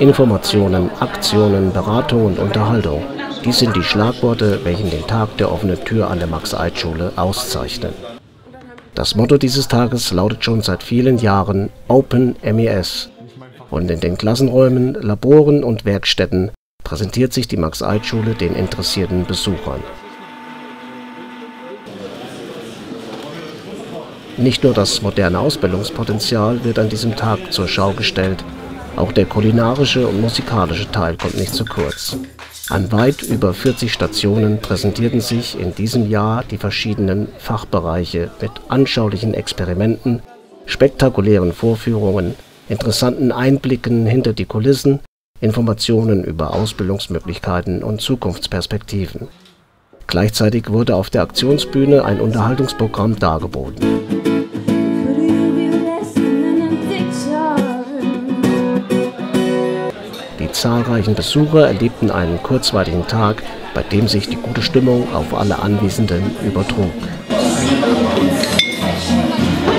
Informationen, Aktionen, Beratung und Unterhaltung. Dies sind die Schlagworte, welche den Tag der offenen Tür an der Max-Eid-Schule auszeichnen. Das Motto dieses Tages lautet schon seit vielen Jahren Open MES. Und in den Klassenräumen, Laboren und Werkstätten präsentiert sich die Max-Eid-Schule den interessierten Besuchern. Nicht nur das moderne Ausbildungspotenzial wird an diesem Tag zur Schau gestellt, auch der kulinarische und musikalische Teil kommt nicht zu kurz. An weit über 40 Stationen präsentierten sich in diesem Jahr die verschiedenen Fachbereiche mit anschaulichen Experimenten, spektakulären Vorführungen, interessanten Einblicken hinter die Kulissen, Informationen über Ausbildungsmöglichkeiten und Zukunftsperspektiven. Gleichzeitig wurde auf der Aktionsbühne ein Unterhaltungsprogramm dargeboten. Die zahlreichen Besucher erlebten einen kurzweiligen Tag, bei dem sich die gute Stimmung auf alle Anwesenden übertrug.